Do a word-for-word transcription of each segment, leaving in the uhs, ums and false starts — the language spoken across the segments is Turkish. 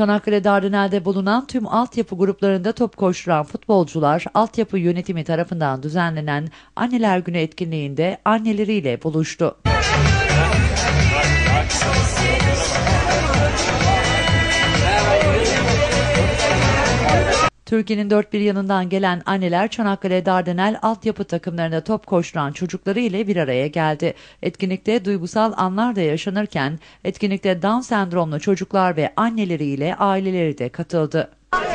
Çanakkale Dardanel'de bulunan tüm altyapı gruplarında top koşturan futbolcular, altyapı yönetimi tarafından düzenlenen Anneler Günü etkinliğinde anneleriyle buluştu. Türkiye'nin dört bir yanından gelen anneler Çanakkale Dardanel altyapı takımlarında top koşturan çocukları ile bir araya geldi. Etkinlikte duygusal anlar da yaşanırken etkinlikte Down sendromlu çocuklar ve anneleriyle aileleri de katıldı.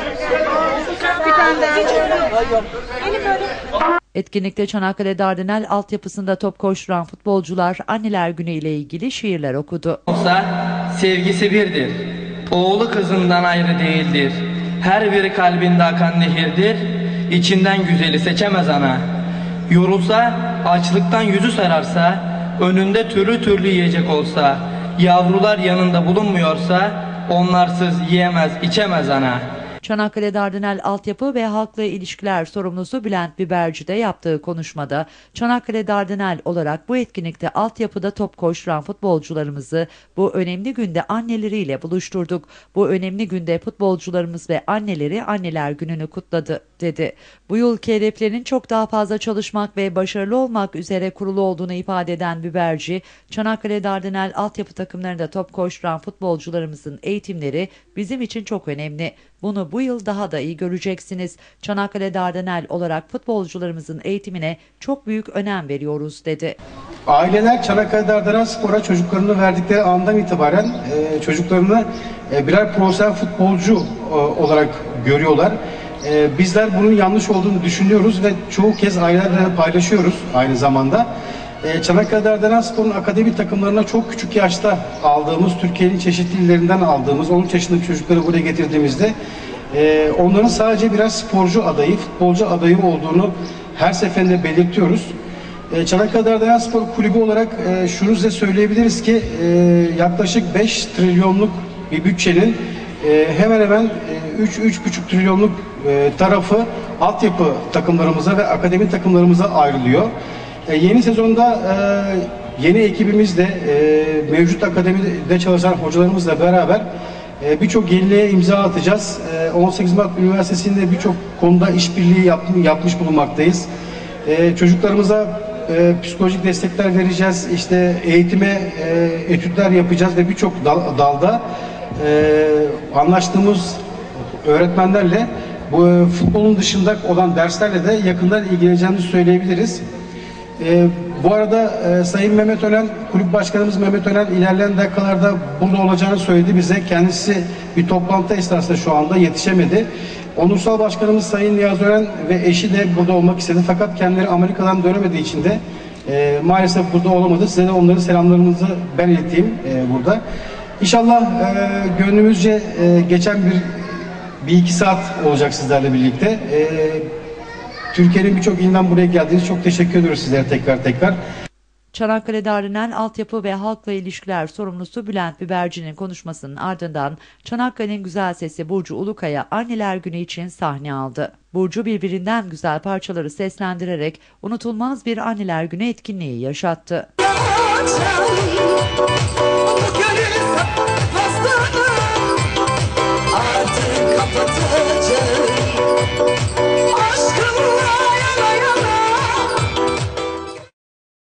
Etkinlikte Çanakkale Dardanel altyapısında top koşturan futbolcular Anneler Günü ile ilgili şiirler okudu. Olsa sevgisi birdir, oğlu kızından ayrı değildir. Her biri kalbinde akan nehirdir, içinden güzeli seçemez ana. Yorulsa, açlıktan yüzü sararsa, önünde türlü türlü yiyecek olsa, yavrular yanında bulunmuyorsa, onlarsız yiyemez, içemez ana. Çanakkale Dardanel Altyapı ve Halkla İlişkiler Sorumlusu Bülent Biberci de yaptığı konuşmada Çanakkale Dardanel olarak bu etkinlikte altyapıda top koşturan futbolcularımızı bu önemli günde anneleriyle buluşturduk. Bu önemli günde futbolcularımız ve anneleri Anneler Günü'nü kutladı dedi. Bu yılki hedeflerinin çok daha fazla çalışmak ve başarılı olmak üzere kurulu olduğunu ifade eden Biberci, Çanakkale Dardanel altyapı takımlarında top koşturan futbolcularımızın eğitimleri bizim için çok önemli. Bunu bu yıl daha da iyi göreceksiniz. Çanakkale Dardanel olarak futbolcularımızın eğitimine çok büyük önem veriyoruz dedi. Aileler Çanakkale Dardanel Spor'a çocuklarını verdikleri andan itibaren e, çocuklarını e, birer profesyonel futbolcu e, olarak görüyorlar. E, bizler bunun yanlış olduğunu düşünüyoruz ve çoğu kez ailelerle paylaşıyoruz aynı zamanda. E, Çanakkale Dardanel Spor'un akademi takımlarına çok küçük yaşta aldığımız, Türkiye'nin çeşitli illerinden aldığımız on üç yaşındaki çocukları buraya getirdiğimizde e, onların sadece birer sporcu adayı, futbolcu adayı olduğunu her seferinde belirtiyoruz. E, Çanakkale Dardanel Spor Kulübü olarak e, şunu size söyleyebiliriz ki e, yaklaşık beş trilyonluk bir bütçenin e, hemen hemen üç üç buçuk trilyonluk e, tarafı altyapı takımlarımıza ve akademi takımlarımıza ayrılıyor. E, yeni sezonda e, yeni ekibimizle e, mevcut akademide çalışan hocalarımızla beraber e, birçok yeniliğe imza atacağız. E, on sekiz Mart Üniversitesi'nde birçok konuda işbirliği yap, yapmış bulunmaktayız. E, çocuklarımıza e, psikolojik destekler vereceğiz. İşte eğitime e, etütler yapacağız ve birçok dal, dalda e, anlaştığımız öğretmenlerle bu e, futbolun dışında olan derslerle de yakından ilgileneceğimizi söyleyebiliriz. E, bu arada e, Sayın Mehmet Önen, kulüp başkanımız Mehmet Önen ilerleyen dakikalarda burada olacağını söyledi bize. Kendisi bir toplantı esnasında şu anda yetişemedi. Onursal başkanımız Sayın Niyazi Önen ve eşi de burada olmak istedi. Fakat kendileri Amerika'dan dönemediği için de e, maalesef burada olamadı. Size de onların selamlarımızı ben ileteyim e, burada. İnşallah e, gönlümüzce e, geçen bir bir iki saat olacak sizlerle birlikte. E, Türkiye'nin birçok ilinden buraya geldiğiniz çok teşekkür ediyoruz sizlere tekrar tekrar. Çanakkale Dardanel Altyapı ve Halkla İlişkiler Sorumlusu Bülent Biberci'nin konuşmasının ardından Çanakkale'nin güzel sesi Burcu Ulukaya Anneler Günü için sahne aldı. Burcu birbirinden güzel parçaları seslendirerek unutulmaz bir Anneler Günü etkinliği yaşattı.